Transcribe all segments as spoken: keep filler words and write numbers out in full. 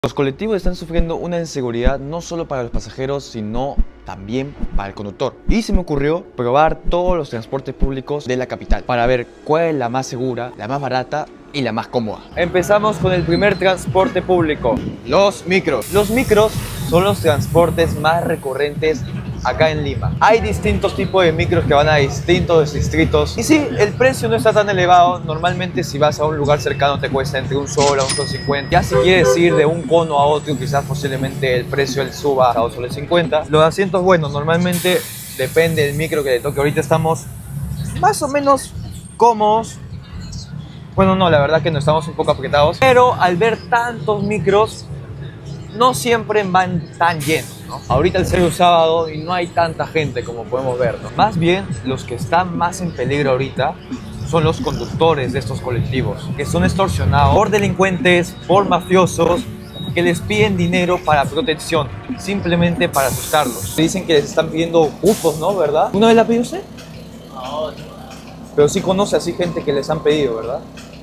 Los colectivos están sufriendo una inseguridad no solo para los pasajeros, sino también para el conductor. Y se me ocurrió probar todos los transportes públicos de la capital para ver cuál es la más segura, la más barata y la más cómoda. Empezamos con el primer transporte público, los micros. Los micros son los transportes más recurrentes acá en Lima. Hay distintos tipos de micros que van a distintos distritos. Y sí, el precio no está tan elevado. Normalmente si vas a un lugar cercano te cuesta entre un sol a un sol cincuenta. Ya si quieres ir de un cono a otro, quizás posiblemente el precio él suba a dos soles cincuenta. Los asientos, bueno, normalmente depende del micro que le toque. Ahorita estamos más o menos cómodos. Bueno, no, la verdad que no, estamos un poco apretados. Pero al ver tantos micros, no siempre van tan llenos, ¿no? Ahorita el ser un sábado y no hay tanta gente como podemos ver, ¿no? Más bien, los que están más en peligro ahorita son los conductores de estos colectivos, que son extorsionados por delincuentes, por mafiosos, que les piden dinero para protección, simplemente para asustarlos. Dicen que les están pidiendo cupos, ¿no? ¿Verdad? ¿Una vez la pidió usted? No. Pero sí conoce así gente que les han pedido, ¿verdad?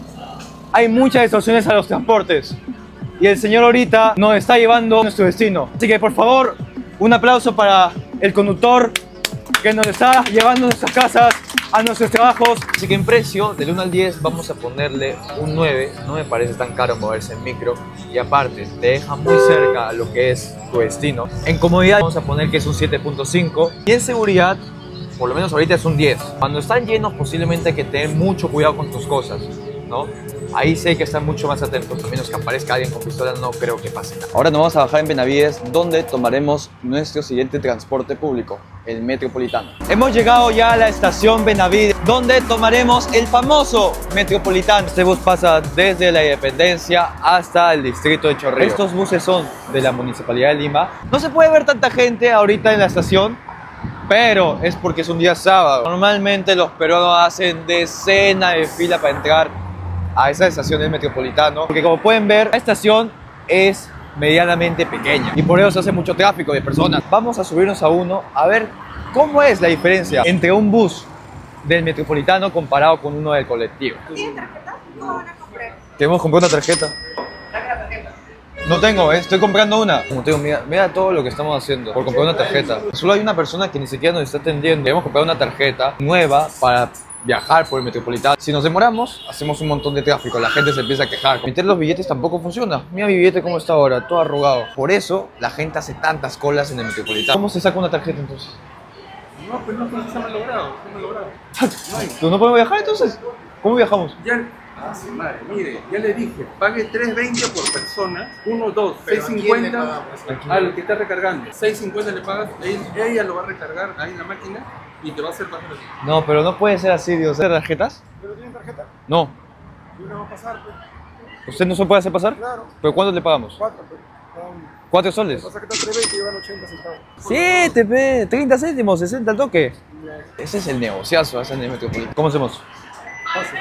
Hay muchas extorsiones a los transportes. Y el señor ahorita nos está llevando a nuestro destino. Así que por favor, un aplauso para el conductor que nos está llevando a nuestras casas, a nuestros trabajos. Así que en precio, del uno al diez, vamos a ponerle un nueve. No me parece tan caro moverse en micro. Y aparte, te deja muy cerca a lo que es tu destino. En comodidad vamos a poner que es un siete punto cinco. Y en seguridad, por lo menos ahorita es un diez. Cuando están llenos, posiblemente hay que tener mucho cuidado con tus cosas, ¿no? Ahí sí hay que estar mucho más atentos, a menos que aparezca alguien con pistola, no creo que pase nada. Ahora nos vamos a bajar en Benavides, donde tomaremos nuestro siguiente transporte público, el Metropolitano. Hemos llegado ya a la estación Benavides, donde tomaremos el famoso Metropolitano. Este bus pasa desde la Independencia hasta el distrito de Chorrillos. Estos buses son de la Municipalidad de Lima. No se puede ver tanta gente ahorita en la estación, pero es porque es un día sábado. Normalmente los peruanos hacen decenas de fila para entrar a esa estación del Metropolitano, porque como pueden ver, la estación es medianamente pequeña y por eso se hace mucho tráfico de personas. Vamos a subirnos a uno a ver cómo es la diferencia entre un bus del Metropolitano comparado con uno del colectivo. ¿Tienen tarjeta? ¿Cómo van a comprar? ¿Queremos comprar una tarjeta? Saca la tarjeta. No tengo, ¿eh? Estoy comprando una. Como te digo, mira, mira todo lo que estamos haciendo por comprar una tarjeta. Solo hay una persona que ni siquiera nos está atendiendo. Queremos comprar una tarjeta nueva para viajar por el Metropolitano. Si nos demoramos, hacemos un montón de tráfico, la gente se empieza a quejar. Meter los billetes tampoco funciona. Mira mi billete cómo está ahora, todo arrugado. Por eso la gente hace tantas colas en el Metropolitano. ¿Cómo se saca una tarjeta entonces? No, pues no, pues se me ha logrado, se me ha logrado. ¿Tú no podemos viajar entonces? ¿Cómo viajamos? Ya, ah, sí, madre, mire, ya le dije, pague tres veinte por persona, uno, dos, seis cincuenta al que está recargando. seis cincuenta le pagas, ella lo va a recargar ahí en la máquina y te va a hacer pasar así. No, pero no puede ser así, Dios. ¿Tiene tarjetas? ¿Pero tienen tarjeta? No. ¿Y una va a pasar? Pues? ¿Usted no se puede hacer pasar? Claro. ¿Pero cuánto le pagamos? Cuatro, pues. Cada uno. ¿Cuatro soles? Pasa que está tres veinte y llevan ochenta centavos. Siete, pe. treinta céntimos, sesenta al toque. Ese es el negociazo, ese es el Metropolitano. ¿Cómo hacemos? Fácil.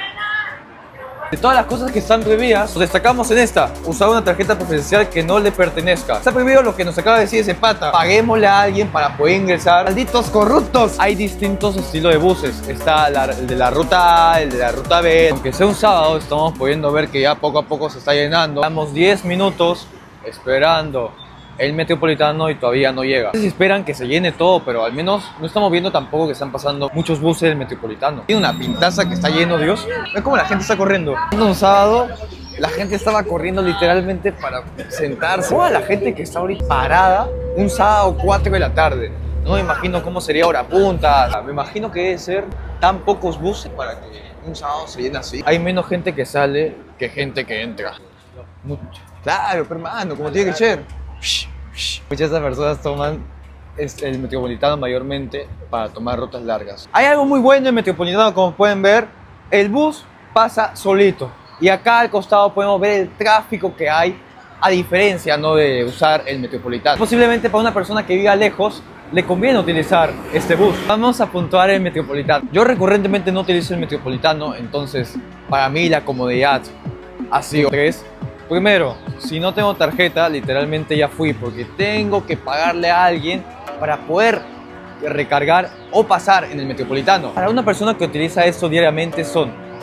De todas las cosas que están prohibidas, nos destacamos en esta: usar una tarjeta preferencial que no le pertenezca. Está prohibido lo que nos acaba de decir ese pata. Paguémosle a alguien para poder ingresar. ¡Malditos corruptos! Hay distintos estilos de buses. Está la, el de la ruta A, el de la ruta B. Aunque sea un sábado, estamos pudiendo ver que ya poco a poco se está llenando. Estamos diez minutos esperando el Metropolitano y todavía no llega. No sé si esperan que se llene todo, pero al menos no estamos viendo tampoco que están pasando muchos buses del Metropolitano. Tiene una pintaza que está lleno, Dios. Ve cómo la gente está corriendo. Un sábado, la gente estaba corriendo literalmente para sentarse. Toda la gente que está ahorita parada, un sábado cuatro de la tarde. No me imagino cómo sería hora punta. Me imagino que debe ser tan pocos buses para que un sábado se llene así. Hay menos gente que sale que gente que entra. Mucho. Claro, pero hermano, como tiene que ser. Muchas de esas personas toman el Metropolitano mayormente para tomar rutas largas. Hay algo muy bueno en el Metropolitano, como pueden ver. El bus pasa solito. Y acá al costado podemos ver el tráfico que hay, a diferencia, ¿no?, de usar el Metropolitano. Posiblemente para una persona que viva lejos le conviene utilizar este bus. Vamos a puntuar el Metropolitano. Yo recurrentemente no utilizo el Metropolitano, entonces para mí la comodidad ha sido tres. Primero, si no tengo tarjeta, literalmente ya fui, porque tengo que pagarle a alguien para poder recargar o pasar en el Metropolitano. Para una persona que utiliza esto diariamente son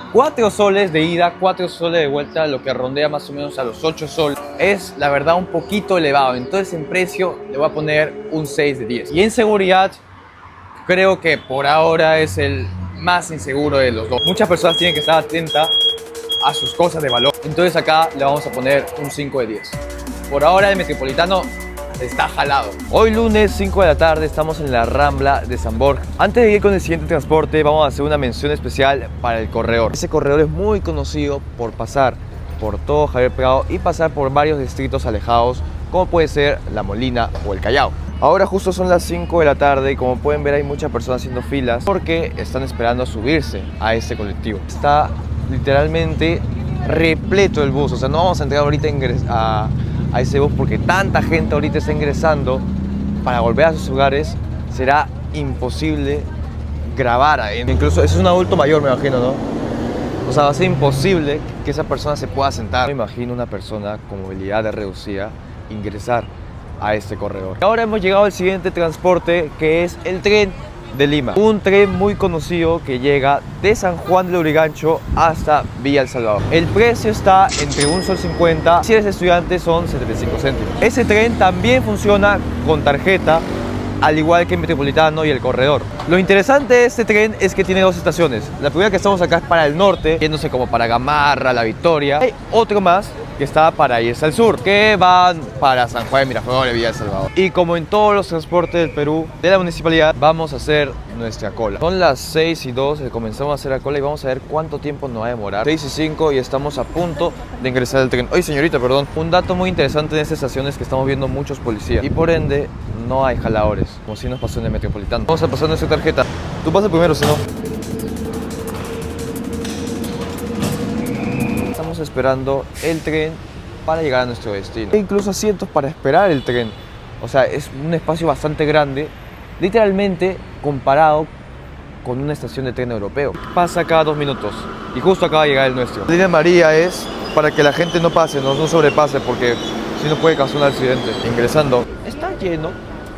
cuatro soles de ida, cuatro soles de vuelta, lo que rondea más o menos a los ocho soles. Es la verdad un poquito elevado, entonces en precio le voy a poner un seis de diez. Y en seguridad creo que por ahora es el más inseguro de los dos. Muchas personas tienen que estar atentas a sus cosas de valor, entonces acá le vamos a poner un cinco de diez. Por ahora el Metropolitano está jalado. Hoy lunes cinco de la tarde estamos en la Rambla de San Borja. Antes de ir con el siguiente transporte vamos a hacer una mención especial para el corredor. Ese corredor es muy conocido por pasar por todo Javier Prado y pasar por varios distritos alejados como puede ser La Molina o el Callao. Ahora justo son las cinco de la tarde y como pueden ver hay muchas personas haciendo filas porque están esperando a subirse a este colectivo. Está literalmente repleto el bus, o sea no vamos a entrar ahorita a, a ese bus porque tanta gente ahorita está ingresando para volver a sus hogares, será imposible grabar ahí. Incluso es un adulto mayor me imagino, ¿no? O sea va a ser imposible que esa persona se pueda sentar. Me imagino una persona con movilidad reducida ingresar a este corredor. Ahora hemos llegado al siguiente transporte que es el tren de Lima. Un tren muy conocido que llega de San Juan de Lurigancho hasta Villa El Salvador. El precio está entre un sol cincuenta, si eres estudiante son setenta y cinco céntimos. Ese tren también funciona con tarjeta, al igual que el Metropolitano y el corredor. Lo interesante de este tren es que tiene dos estaciones. La primera que estamos acá es para el norte, yéndose como para Gamarra, La Victoria. Hay otro más que está para irse al sur, que van para San Juan de Miraflores, Villa El Salvador. Y como en todos los transportes del Perú, de la municipalidad, vamos a hacer nuestra cola. Son las seis y dos, comenzamos a hacer la cola y vamos a ver cuánto tiempo nos va a demorar. seis y cinco y estamos a punto de ingresar al tren. Oye, señorita, perdón. Un dato muy interesante en esta estación es que estamos viendo muchos policías y por ende no hay jaladores, como si nos pasó en el Metropolitano. Vamos a pasar nuestra tarjeta. Tú pasa primero, si no. Estamos esperando el tren para llegar a nuestro destino. Hay incluso asientos para esperar el tren. O sea, es un espacio bastante grande, literalmente comparado con una estación de tren europeo. Pasa cada dos minutos y justo acaba de llegar el nuestro. La línea amarilla es para que la gente no pase, no, no sobrepase, porque si no puede causar un accidente. Ingresando, está lleno,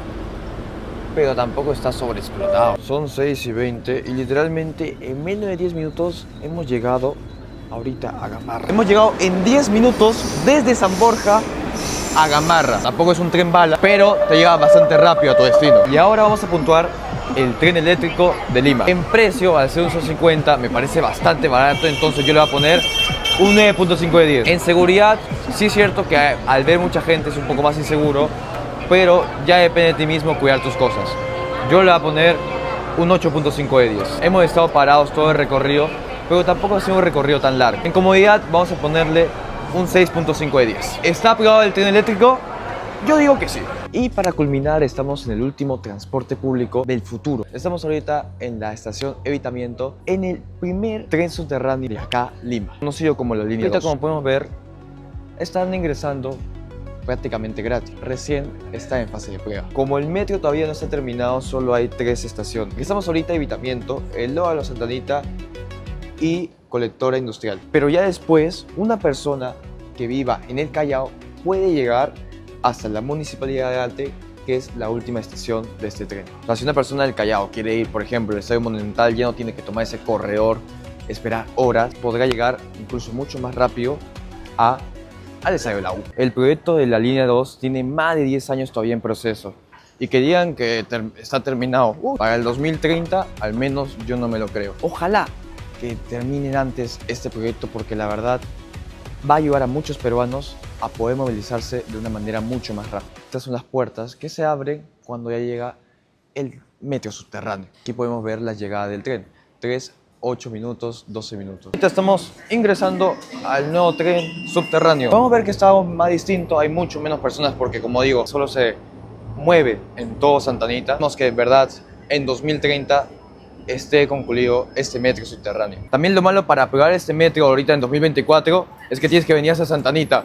pero tampoco está sobreexplotado. Son seis y veinte y literalmente en menos de diez minutos hemos llegado ahorita a Gamarra. Hemos llegado en diez minutos desde San Borja a Gamarra. Tampoco es un tren bala, pero te lleva bastante rápido a tu destino. Y ahora vamos a puntuar el tren eléctrico de Lima. En precio, al ser un sol cincuenta, me parece bastante barato, entonces yo le voy a poner un nueve punto cinco de diez. En seguridad, sí es cierto que al ver mucha gente es un poco más inseguro, pero ya depende de ti mismo cuidar tus cosas. Yo le voy a poner un ocho punto cinco de diez. Hemos estado parados todo el recorrido, pero tampoco ha sido un recorrido tan largo. En comodidad vamos a ponerle un seis punto cinco de diez. ¿Está aprobado el tren eléctrico? Yo digo que sí. Y para culminar estamos en el último transporte público del futuro. Estamos ahorita en la estación Evitamiento, en el primer tren subterráneo de acá, Lima, conocido como la línea dos. Ahorita, como podemos ver, están ingresando prácticamente gratis. Recién está en fase de prueba. Como el metro todavía no está terminado, solo hay tres estaciones. Estamos ahorita en Evitamiento, el Loa de la Santa Anita y Colectora Industrial. Pero ya después, una persona que viva en el Callao puede llegar hasta la Municipalidad de Arte, que es la última estación de este tren. O sea, si una persona del Callao quiere ir, por ejemplo, al Estadio Monumental, ya no tiene que tomar ese corredor, esperar horas, podrá llegar incluso mucho más rápido a, al Estadio de la U. El proyecto de la línea dos tiene más de diez años todavía en proceso. Y que digan que ter está terminado uh, para el dos mil treinta, al menos yo no me lo creo. Ojalá que terminen antes este proyecto, porque la verdad va a ayudar a muchos peruanos a poder movilizarse de una manera mucho más rápida. Estas son las puertas que se abren cuando ya llega el metro subterráneo. Aquí podemos ver la llegada del tren. tres, ocho minutos, doce minutos. Ahorita estamos ingresando al nuevo tren subterráneo. Vamos a ver que está más distinto. Hay mucho menos personas porque, como digo, solo se mueve en todo Santa Anita. Vemos que en verdad en dos mil treinta esté concluido este metro subterráneo. También lo malo para pegar este metro ahorita en dos mil veinticuatro es que tienes que venir a Santa Anita.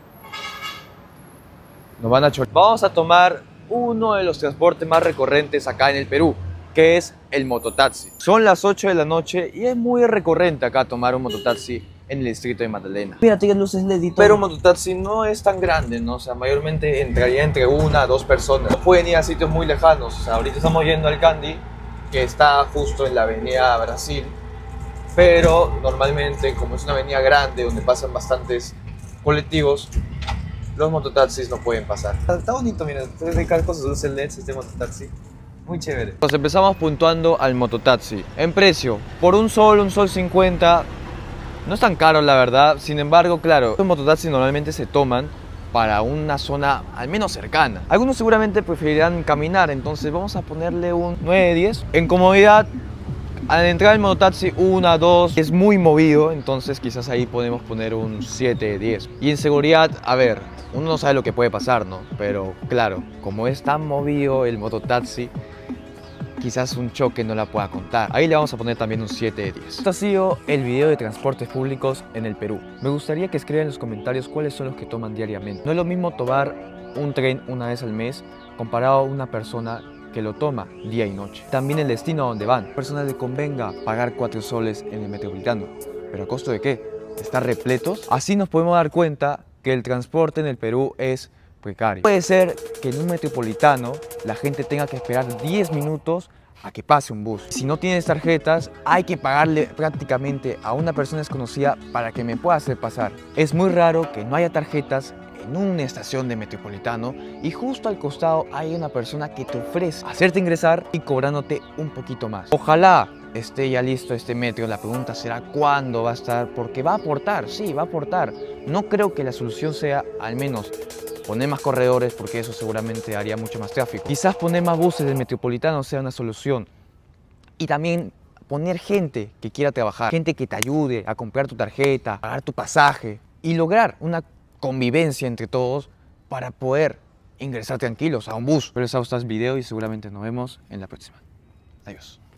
Nos van a chorar. Vamos a tomar uno de los transportes más recurrentes acá en el Perú, que es el mototaxi. Son las ocho de la noche y es muy recurrente acá tomar un mototaxi en el distrito de Magdalena. Mira, tiene luces L E D. Pero un mototaxi no es tan grande, ¿no? O sea, mayormente entraría entre una a dos personas. No pueden ir a sitios muy lejanos. O sea, ahorita estamos yendo al Candy, que está justo en la avenida Brasil, Pero normalmente, como es una avenida grande donde pasan bastantes colectivos, los mototaxis no pueden pasar. Está bonito, mira, de con sus luces L E Ds este mototaxi. Muy chévere. Nos empezamos puntuando al mototaxi. En precio, por un sol, un sol cincuenta, no es tan caro la verdad. Sin embargo, claro, los mototaxis normalmente se toman para una zona al menos cercana. Algunos seguramente preferirán caminar, entonces vamos a ponerle un nueve diez. En comodidad, al entrar al mototaxi uno, dos, es muy movido, entonces quizás ahí podemos poner un siete diez. Y en seguridad, a ver, uno no sabe lo que puede pasar, ¿no? Pero claro, como es tan movido el mototaxi, quizás un choque no la pueda contar. Ahí le vamos a poner también un siete diez. Este ha sido el video de transportes públicos en el Perú. Me gustaría que escriban en los comentarios cuáles son los que toman diariamente. No es lo mismo tomar un tren una vez al mes comparado a una persona que lo toma día y noche. También el destino a donde van. A personas les convenga pagar cuatro soles en el metropolitano. ¿Pero a costo de qué? ¿Estar repletos? Así nos podemos dar cuenta que el transporte en el Perú es precario. Puede ser que en un metropolitano la gente tenga que esperar diez minutos a que pase un bus. Si no tienes tarjetas, hay que pagarle prácticamente a una persona desconocida para que me pueda hacer pasar. Es muy raro que no haya tarjetas en una estación de metropolitano y justo al costado hay una persona que te ofrece hacerte ingresar y cobrándote un poquito más. Ojalá esté ya listo este metro. La pregunta será cuándo va a estar, porque va a aportar, sí, va a aportar. No creo que la solución sea al menos poner más corredores, porque eso seguramente haría mucho más tráfico. Quizás poner más buses del metropolitano sea una solución. Y también poner gente que quiera trabajar, gente que te ayude a comprar tu tarjeta, pagar tu pasaje y lograr una convivencia entre todos para poder ingresar tranquilos a un bus. Espero les haya gustado este video y seguramente nos vemos en la próxima. Adiós.